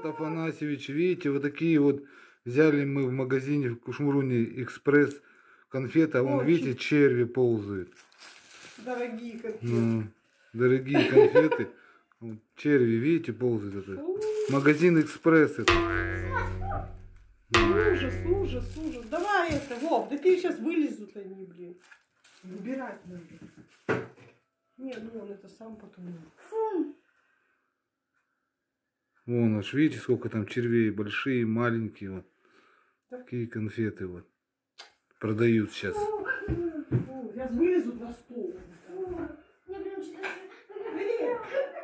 Афанасьевич, видите, вот такие вот взяли мы в магазине в Кушмуруне Экспресс конфеты, а вон, видите, черви ползают. Дорогие конфеты. Ну, дорогие конфеты. Вот, черви, видите, ползают. Это. Магазин Экспресс это. Ужас, ужас, ужас. Давай это, Вов, да ты сейчас вылезут они, блин. Выбирать надо. Не, ну он это сам потом. Фу. Вон аж, видите, сколько там червей, большие, маленькие, вот. Да. Такие конфеты вот продают сейчас. Сейчас вылезут на стол. Мне прям что-то...